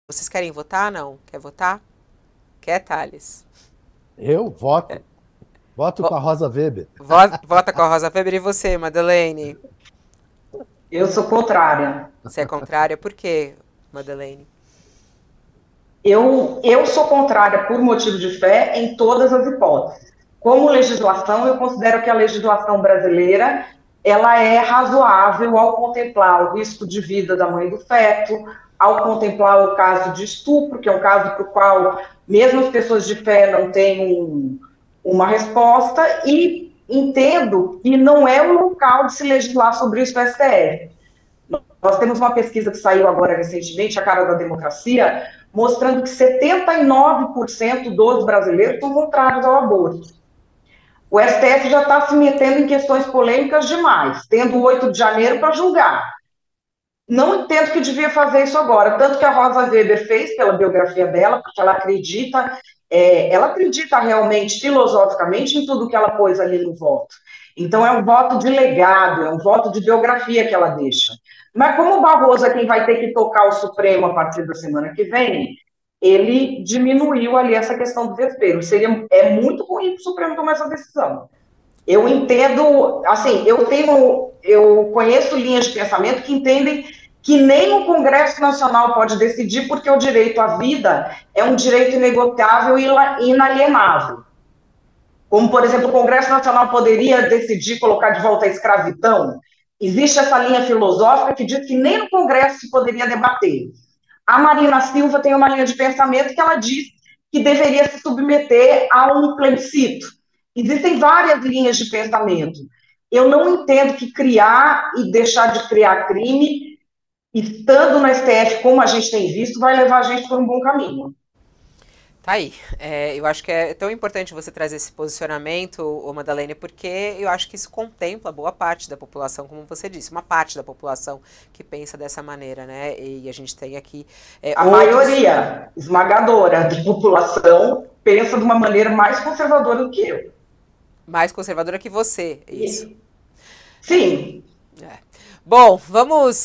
Vocês querem votar? Não? Quer votar? Quer, Thales? Eu voto. Voto com Vo- a Rosa Weber. Vota com a Rosa Weber e você, Madeleine? Eu sou contrária. Você é contrária? Por quê, Madeleine? Eu sou contrária por motivo de fé em todas as hipóteses. Como legislação, eu considero que a legislação brasileira ela é razoável ao contemplar o risco de vida da mãe do feto, ao contemplar o caso de estupro, que é um caso para o qual mesmo as pessoas de fé não têm uma resposta, e entendo que não é o local de se legislar sobre isso no STF. Nós temos uma pesquisa que saiu agora recentemente, A Cara da Democracia, mostrando que 79% dos brasileiros são contrários ao aborto. O STF já está se metendo em questões polêmicas demais, tendo o 8 de janeiro para julgar. Não entendo que devia fazer isso agora, tanto que a Rosa Weber fez pela biografia dela, porque ela acredita realmente, filosoficamente, em tudo que ela pôs ali no voto. Então é um voto de legado, é um voto de biografia que ela deixa. Mas como o Barroso é quem vai ter que tocar o Supremo a partir da semana que vem, ele diminuiu ali essa questão do vespeiro. É muito ruim para o Supremo tomar essa decisão. Eu entendo, assim, eu conheço linhas de pensamento que entendem que nem o Congresso Nacional pode decidir, porque o direito à vida é um direito inegociável e inalienável. Como, por exemplo, o Congresso Nacional poderia decidir colocar de volta a escravidão. Existe essa linha filosófica que diz que nem no Congresso se poderia debater. A Marina Silva tem uma linha de pensamento que ela diz que deveria se submeter a um plebiscito. Existem várias linhas de pensamento. Eu não entendo que criar e deixar de criar crime, estando no STF, como a gente tem visto, vai levar a gente por um bom caminho. Tá aí. Eu acho que é tão importante você trazer esse posicionamento, ô Madalene, porque eu acho que isso contempla boa parte da população, como você disse, uma parte da população que pensa dessa maneira, né? E a gente tem aqui A outros maioria esmagadora da população pensa de uma maneira mais conservadora do que eu. mais conservadora que você, isso. É. Sim. É. Bom, vamos